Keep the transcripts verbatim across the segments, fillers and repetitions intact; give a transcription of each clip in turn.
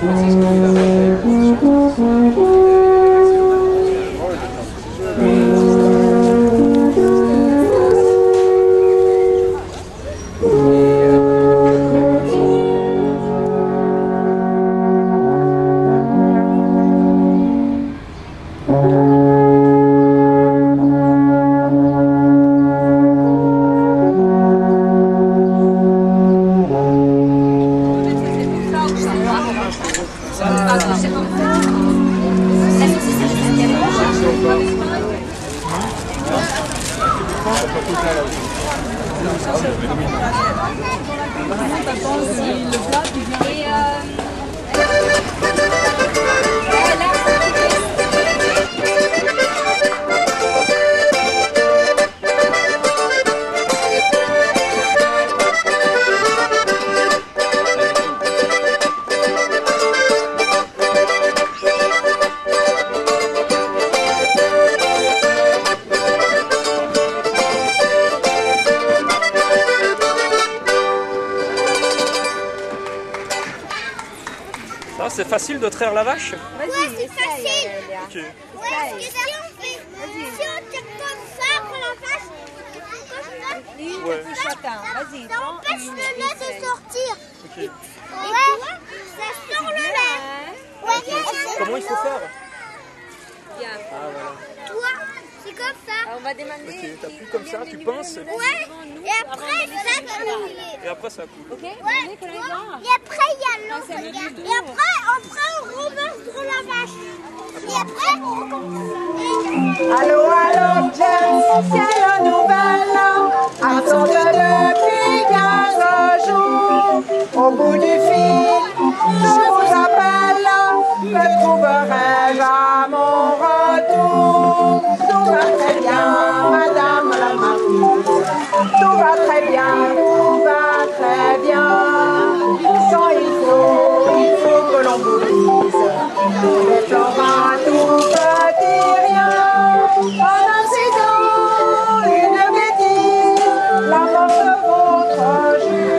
C'est facile de traire la vache? Ouais, c'est facile. Okay. Ouais, parce que si on fait, si on tire comme ça pour la vache, comme ça, ouais. ça, ça empêche le lait de sortir. Okay. Ouais, ça sort le lait. Ouais. Okay. Comment il faut faire? Bien. Ah, voilà. Toi, c'est comme ça. Alors, on va demander. Ok, t'appuies comme ça, tu pinces. Ouais, et après ça coule. Et après ça coule. Ok. Ouais. Et après il y a l'eau. Et après, après on remonte sur la vache. Et après on recommence. Allô, allô, James, quelle nouvelle? Absente depuis quinze jours. Au bout du fil, je vous appelle. Me trouverai-je à mon retour? Tout va très bien, madame la marquise. Tout va très bien, tout va très bien. Quand il faut, il faut que l'on vous dise. Tous les florins, tout petit rien. Un incident, une bêtise. La mort de votre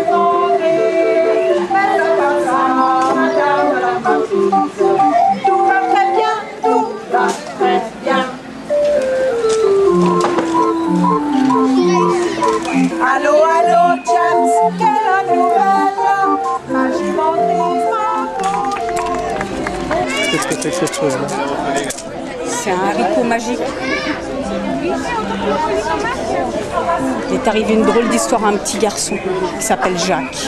jumenterie. Mais c'est pas ça, madame la marquise. Tout va très bien, tout va très bien. Allô, allô, James, quelle nouvelle? Ma jumenterie m'a Qu'est-ce que c'est que cette chose-là? C'est un haricot magique. Il est arrivé une drôle d'histoire à un petit garçon qui s'appelle Jacques.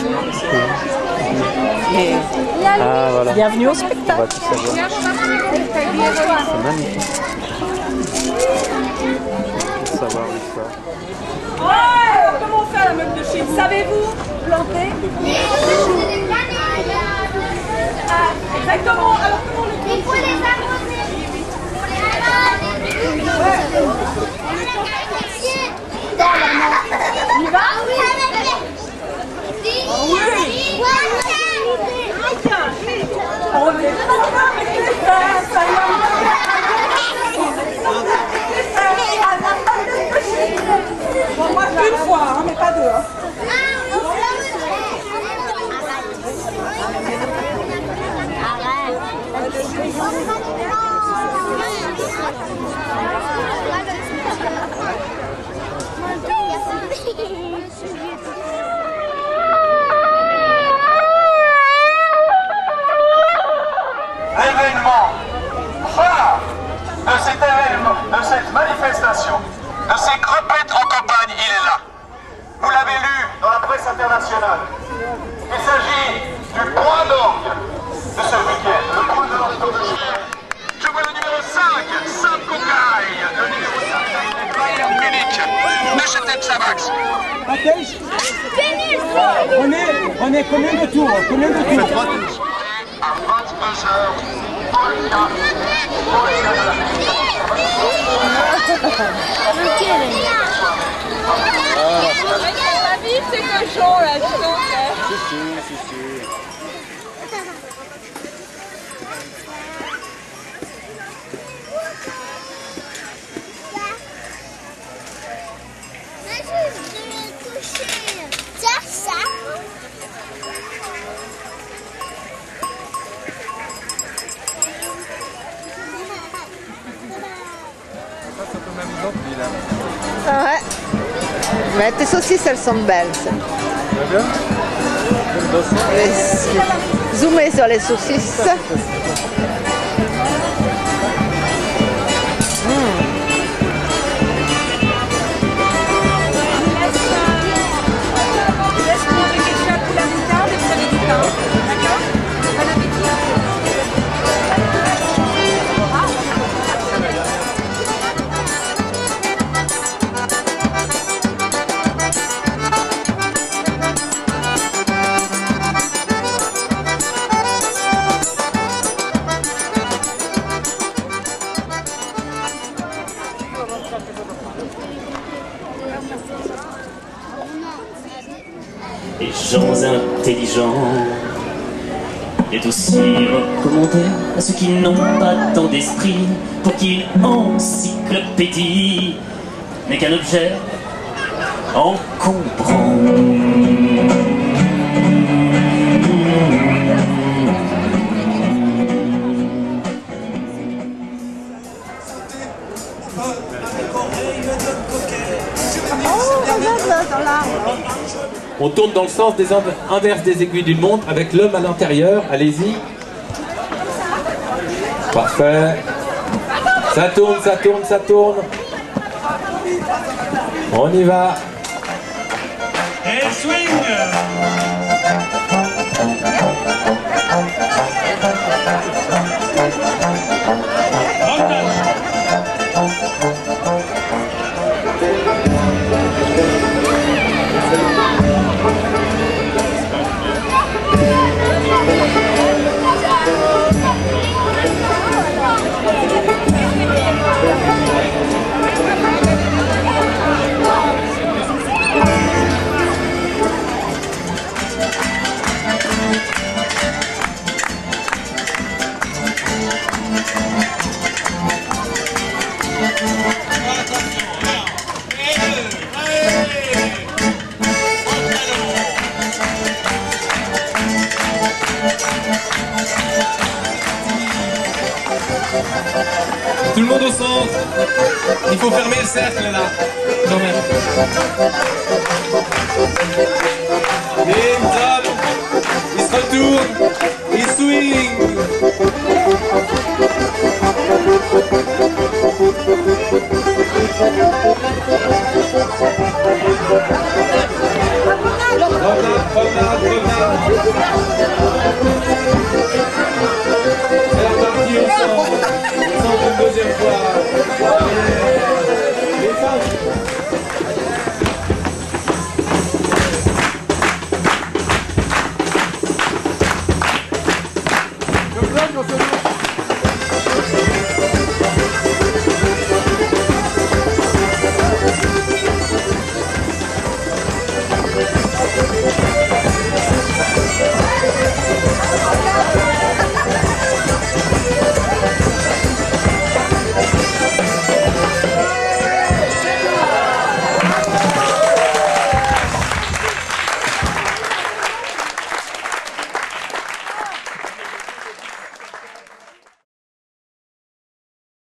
Et Ah, voilà. bienvenue au On spectacle. va tout savoir. C'est magnifique. Faut savoir l'histoire. Ouais, comment on fait à la meute de Chine? Savez-vous planter? Ah, exactement. Alors comment on le Il faut les arroser. Il faut les arroser. On y va? Oui. On revient. Bon, moi je une fois, hein, mais pas deux. Hein. L'événement phare de cet événement, de cette manifestation, de ces crepettes en campagne, il est là. Vous l'avez lu dans la presse internationale. Il s'agit du point d'orgue de ce week-end, le point d'orgue de juillet. Je vois le numéro cinq, Saint-Cocaille, le numéro cinq, Bayern Munich, Neuchâtel Xamax. On est, on est combien de tours? Combien de tours? À vingt-deux heures, Polka. La vie, c'est cochon là, je pense. Si, si, si, si. Mais tes saucisses, elles sont belles. bien. Zoomer sur les saucisses. Les gens intelligents est aussi recommandé à ceux qui n'ont pas tant d'esprit pour qui l'encyclopédie n'est qu'un objet encombrant. On tourne dans le sens des inverses des aiguilles d'une montre avec l'homme à l'intérieur. Allez-y. Parfait. Ça tourne, ça tourne, ça tourne. On y va. Et swing. Tout le monde au centre. Il faut fermer le cercle là. Quand même.